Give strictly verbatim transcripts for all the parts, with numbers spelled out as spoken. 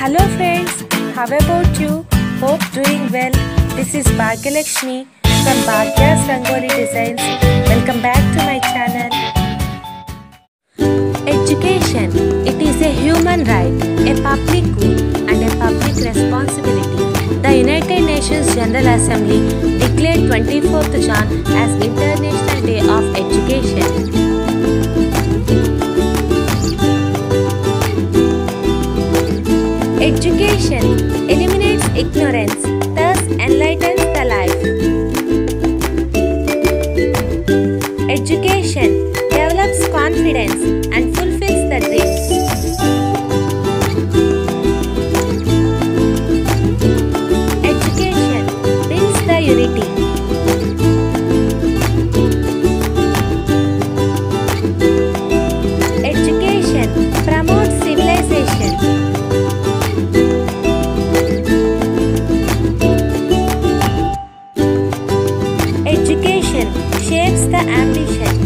Hello friends, how about you? Hope doing well. This is Bhagyalakshmi from Bhagya's Rangoli Designs. Welcome back to my channel. Education, it is a human right, a public good and a public responsibility. The United Nations General Assembly declared twenty-fourth June as International Day of Education. Education eliminates ignorance, thus enlightens the life. Education develops confidence and fulfills the dreams. Education brings the unity. Education promotes civilization. Education shapes the ambition.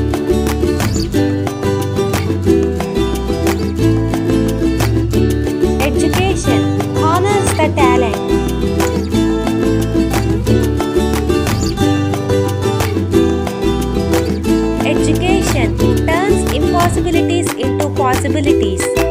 Education honors the talent. Education turns impossibilities into possibilities.